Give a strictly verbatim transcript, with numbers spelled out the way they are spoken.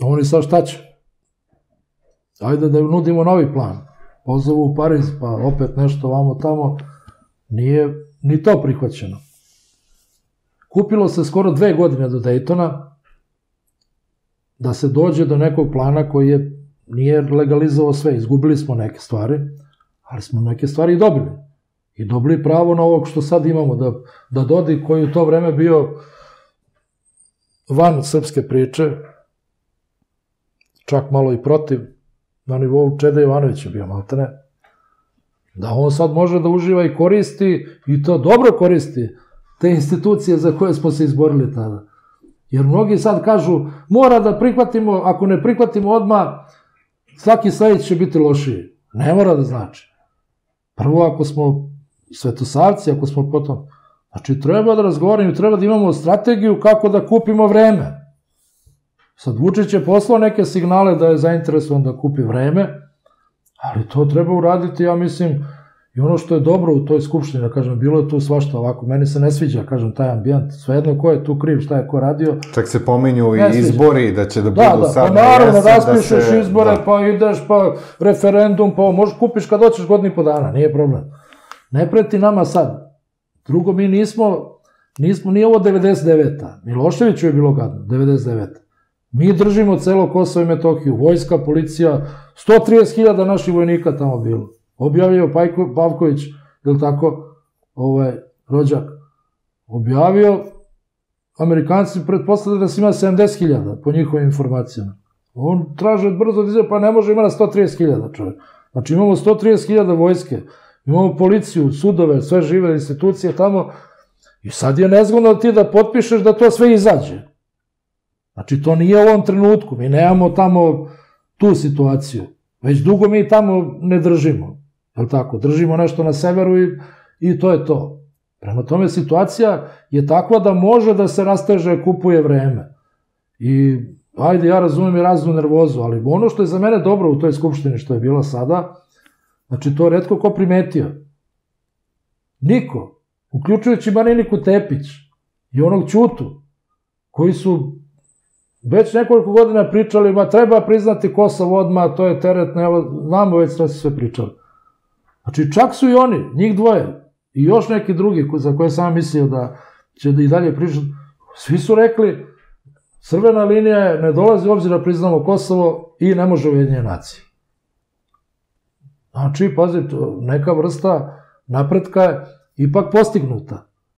Oni sad šta će? Ajde da nudimo novi plan. Pozovu u Pariz, pa opet nešto vamo tamo. Nije ni to prihvaćeno. Kupilo se skoro dve godine do Dejtona da se dođe do nekog plana koji je, nije legalizovao sve. Izgubili smo neke stvari, ali smo neke stvari i dobili. I dobili pravo na ovog što sad imamo, da, da Dodik koji u to vreme bio van srpske priče, čak malo i protiv, na nivou Čeda Jovanovića bio maltene, da on sad može da uživa i koristi, i to dobro koristi, te institucije za koje smo se izborili tada. Jer mnogi sad kažu, mora da prihvatimo, ako ne prihvatimo odmah, svaki sledeći će biti lošiji. Ne mora da znači. Prvo, ako smo svetosavci, ako smo potom... Znači, treba da razgovaramo i treba da imamo strategiju kako da kupimo vreme. Sad, Vučić je poslao neke signale da je zainteresovan da kupi vreme, ali to treba uraditi, ja mislim, i ono što je dobro u toj skupštini, da kažem, bilo je tu svašta ovako, meni se ne sviđa, kažem, taj ambijent, svejedno ko je tu kriv, šta je ko radio. Čak se pominju i izbori, da će da budu sad na jesen. Da, da, pa naravno, raspišeš izbore, pa ideš, pa referendum, pa možeš kupiš kad hoćeš godinu i po dana, nije problem. Ne preti nama sad. Drugo, mi nismo, nismo, nije ovo devedeset deveta. Miloševiću je bilo gadno, devedeset deveta. Mi držimo celo Kosovo i Metohiju, vojska, policija, sto trideset hiljada naših vojnika tamo bilo. Objavio Pavković, je li tako, ovaj, rođak, objavio, Amerikanci pretpostavljaju da se ima sedamdeset hiljada, po njihovim informacijama. On traže brzo da izgleda, pa ne može imati sto trideset hiljada čovjek. Znači imamo sto trideset hiljada vojske, imamo policiju, sudove, sve žive institucije tamo, i sad je nezgodno ti da potpišeš da to sve izađe. Znači, to nije u ovom trenutku, mi nemamo tamo tu situaciju, već dugo mi tamo ne držimo, je li tako? Držimo nešto na severu i, i to je to. Prema tome, situacija je takva da može da se rasteže, kupuje vreme. I, ajde, ja razumem i raznu nervozu, ali ono što je za mene dobro u toj skupštini što je bila sada, znači, to je retko ko primetio. Niko, uključujući Mariniku Tepić i onog Ćutu, koji su već nekoliko godina pričali, ma treba priznati Kosovo odmah, to je teret, znamo već sve sve pričali. Znači, čak su i oni, njih dvoje, i još neki drugi za koje sam mislio da će i dalje pričati, svi su rekli, crvena linija je, ne dolazi u obzir da priznamo Kosovo i ne može Ujedinjene nacije. Znači, pazite, neka vrsta napretka je ipak postignuta.